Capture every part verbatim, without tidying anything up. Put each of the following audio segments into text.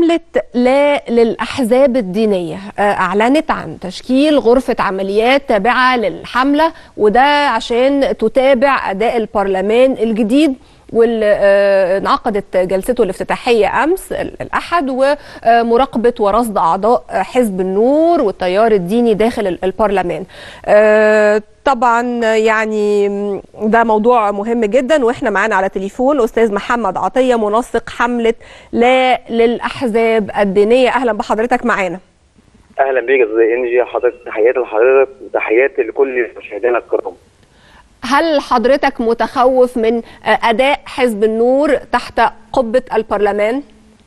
حملة لا للأحزاب الدينية أعلنت عن تشكيل غرفة عمليات تابعة للحملة، وده عشان تتابع أداء البرلمان الجديد واللي انعقدت جلسته الافتتاحية أمس الأحد، ومراقبة ورصد أعضاء حزب النور والتيار الديني داخل البرلمان. طبعا يعني ده موضوع مهم جدا، واحنا معانا على تليفون أستاذ محمد عطية منسق حملة لا للأحزاب الدينية. أهلا بحضرتك معانا. أهلا بيك يا إنجي، حضرتك تحياتي لحضرتك وتحياتي لكل مشاهدينا الكرام. هل حضرتك متخوف من أداء حزب النور تحت قبة البرلمان؟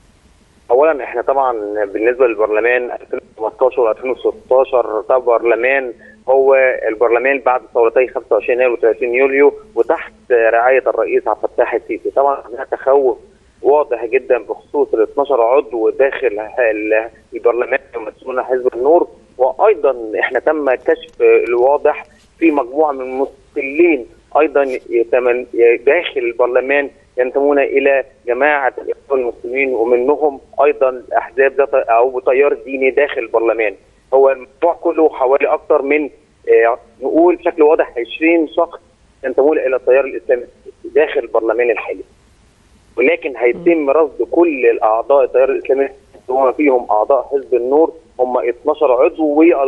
أولا احنا طبعا بالنسبة للبرلمان ألفين وخمستاشر وألفين وستاشر ده برلمان هو البرلمان بعد ثورتي خمسة وعشرين يناير وثلاثين يوليو وتحت رعاية الرئيس عبد الفتاح السيسي. طبعا هناك تخوف واضح جدا بخصوص ال اثناشر عضو داخل البرلمان يمثلون حزب النور، وأيضا احنا تم كشف الواضح في مجموعة من المستقلين ايضا داخل البرلمان ينتمون الى جماعه الاخوان المسلمين، ومنهم ايضا احزاب ذات او تيار ديني داخل البرلمان. هو الموضوع كله حوالي اكثر من نقول بشكل واضح عشرين شخص ينتمون الى التيار الاسلامي داخل البرلمان الحالي، ولكن هيتم رصد كل الاعضاء التيار الاسلامي وما فيهم اعضاء حزب النور هم اثناشر عضو،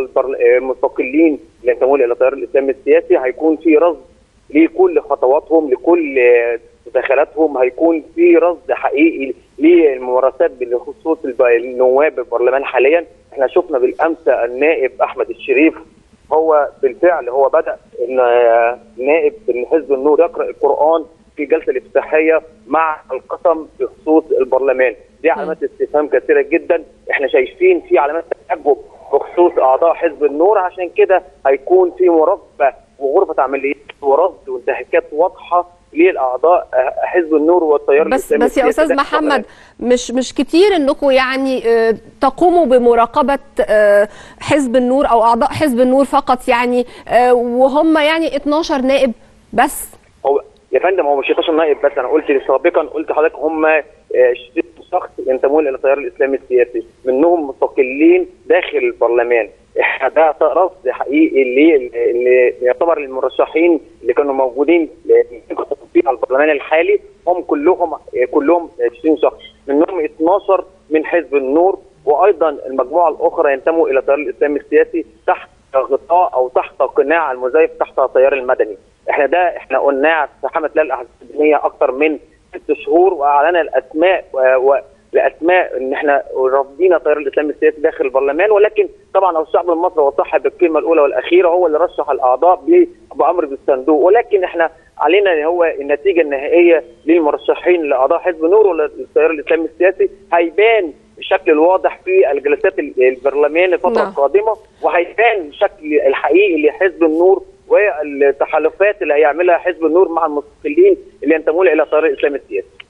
والمستقلين اللي ينتمون الى التيار الاسلامي السياسي هيكون في رصد لكل خطواتهم لكل مداخلاتهم، هيكون في رصد حقيقي للممارسات بخصوص النواب البرلمان حاليا. احنا شفنا بالامس النائب احمد الشريف هو بالفعل هو بدا ان نائب من حزب النور يقرا القران في الجلسه الافتتاحيه مع القسم بخصوص البرلمان. دي علامات استفهام كثيره جدا، احنا شايفين في علامات تعجب بخصوص اعضاء حزب النور، عشان كده هيكون في مراقبه وغرفه عمليات ورصد وانتهاكات واضحه للاعضاء حزب النور والتيار بس الاسلامي. بس يا استاذ محمد، مش مش كتير انكم يعني تقوموا بمراقبه حزب النور او اعضاء حزب النور فقط، يعني وهم يعني اثناشر نائب بس؟ هو يا فندم هو مش اثناشر نائب بس، انا قلت سابقا قلت لحضرتك هم عشرين شخص ينتمون الى التيار الاسلامي السياسي، منهم مستقلين داخل البرلمان. ده رصد حقيقي اللي, اللي يعتبر المرشحين اللي كانوا موجودين في البرلمان الحالي هم كلهم كلهم عشرين شخص، منهم اثناشر من حزب النور، وايضا المجموعه الاخرى ينتموا الى التيار الاسلامي السياسي تحت غطاء او تحت قناع المزيف تحت التيار المدني. احنا ده احنا قلناه في حمله لا للأحزاب الدينية اكثر من ست شهور، واعلنا الاسماء و لاسماء ان احنا رافضين التيار الاسلامي السياسي داخل البرلمان، ولكن طبعا الشعب المصري هو صاحب الكلمه الاولى والاخيره، هو اللي رشح الاعضاء بامر بالصندوق، ولكن احنا علينا هو النتيجه النهائيه للمرشحين لاعضاء حزب نور والتيار الاسلامي السياسي هيبان بشكل الواضح في الجلسات البرلمان الفتره القادمه، وهيبان الشكل الحقيقي لحزب النور والتحالفات اللي هيعملها حزب النور مع المستقلين اللي ينتمون الى التيار الاسلامي السياسي.